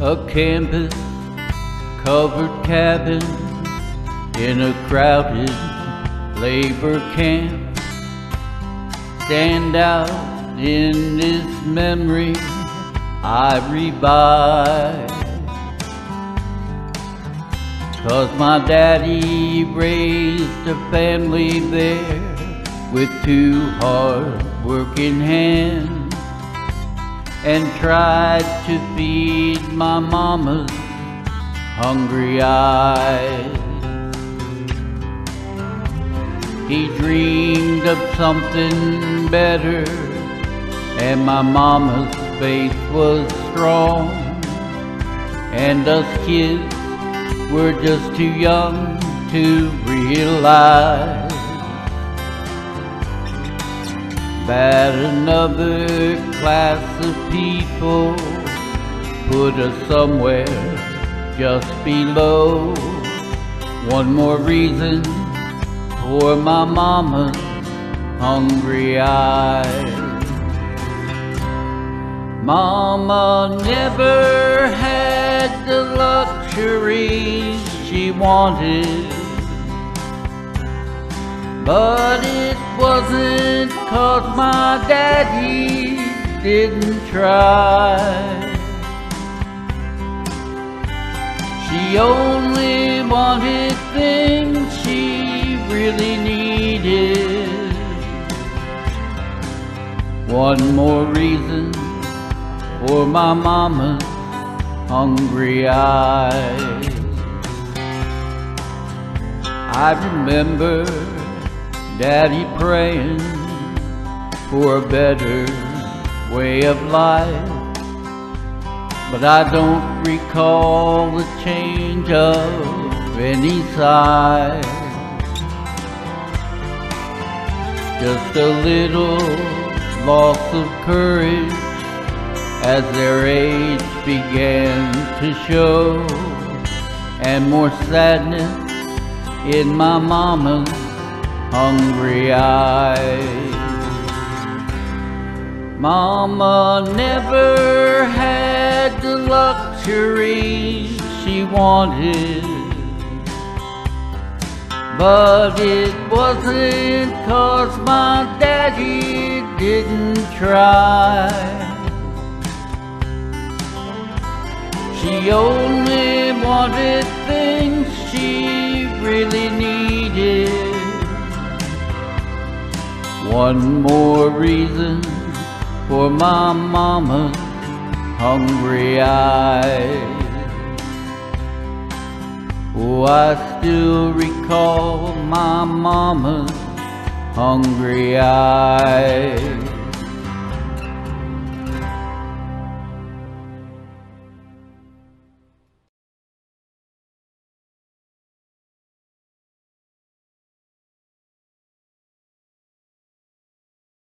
A canvas covered cabin in a crowded labor camp stand out in this memory I revive. 'Cause my daddy raised a family there with 2 hard-working hands and tried to feed my mama's hungry eyes. He dreamed of something better, and my mama's faith was strong, and us kids were just too young to realize that another class of people put us somewhere just below. One more reason for my mama's hungry eyes. Mama never had the luxuries she wanted, but it wasn't 'cause my daddy didn't try. She only wanted things she really needed. One more reason for my mama's hungry eyes. I remember Daddy praying for a better way of life, but I don't recall the change of any size. Just a little loss of courage as their age began to show, and more sadness in my mama's hungry eyes. Mama never had the luxuries she wanted, but it wasn't 'cause my daddy didn't try. She only wanted things she really needed. One more reason for my mama's hungry eyes. Oh, I still recall my mama's hungry eyes.